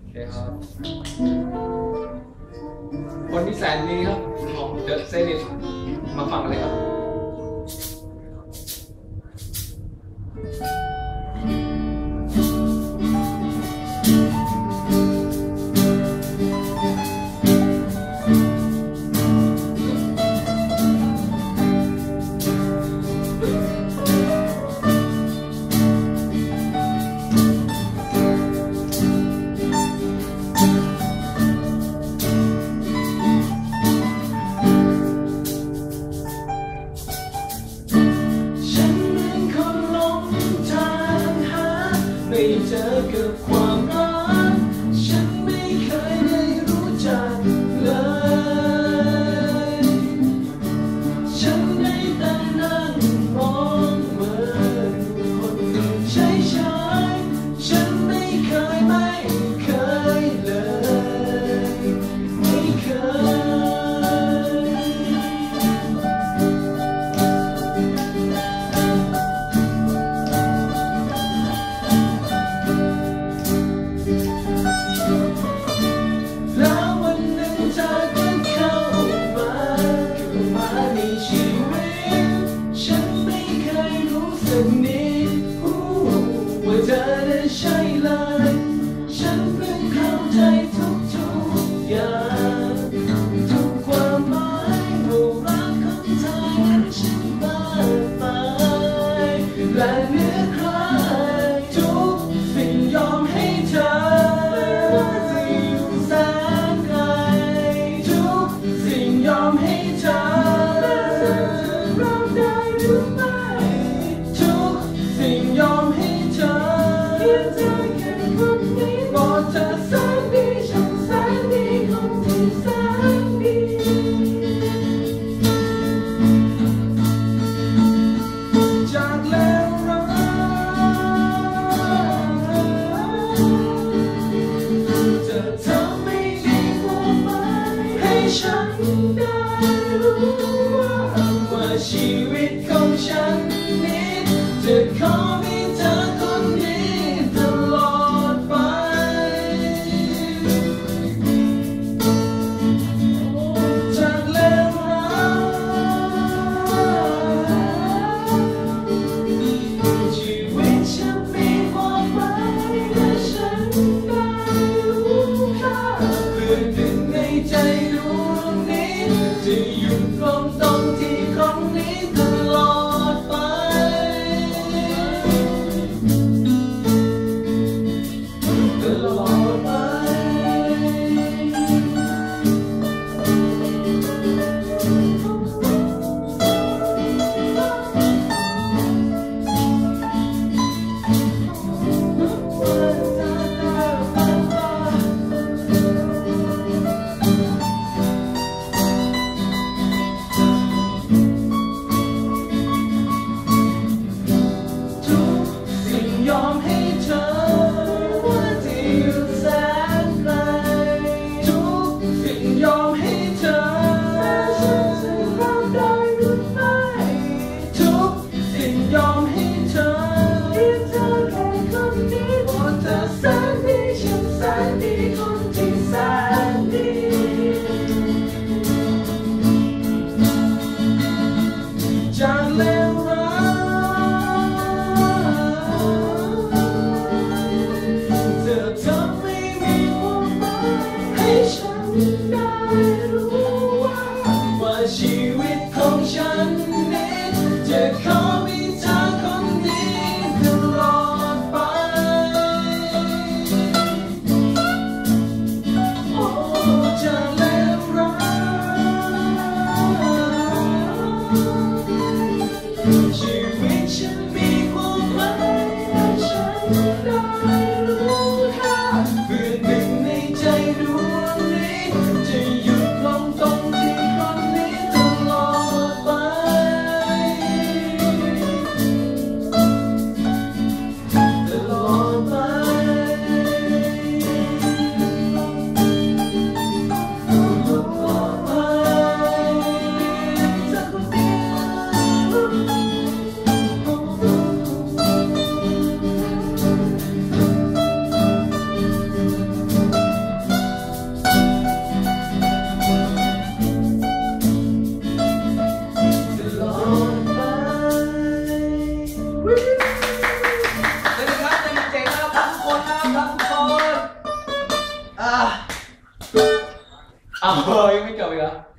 เคครับคนที่แสนดีครับของเดอะเซนิตมาฟังเลยครับไม่เจอกับความรักฉันไม่เคยได้รู้จักเลยฉันได้แต่นั่งมองเหมือนคนอื่นใช้ฉันไม่เคยเลยไม่เคยว่าเธอได้ใช่เลยฉันเพิ่งเข้าใจทุกอย่างทุกความหมายว่ารักของเธอนั้นฉันมากมายและเหนือใครทุกสิ่งยอมให้เธอจะอยู่แสนไกลทุกสิ่งยอมให้เธอเราได้หรือไม่ทุกสิ่งยอมให้เธอบอกเธอแสนดีฉันแสนดีคนที่แสนดีจากแล้วรักจะทำให้ดีกว่าไหมให้ฉันได้รู้ว่าชีวิตของฉันนี้จะขอมีเธอคนนี้ตลอดไปจากแล้วรักชีวิตฉันมีความหมายและฉันได้รู้ค่าเพื่อนหนึ่งในใจดวงนี้จะอยู่ตรงที่ครั้งนี้ตลอดไปตลอดไปยอมให้เธอว่าที่อยู่แสสวัสดีครับเจ๋งๆนะครับทุกคนนะครับทุกคนอ้าวยังไม่จบอีกเหรอ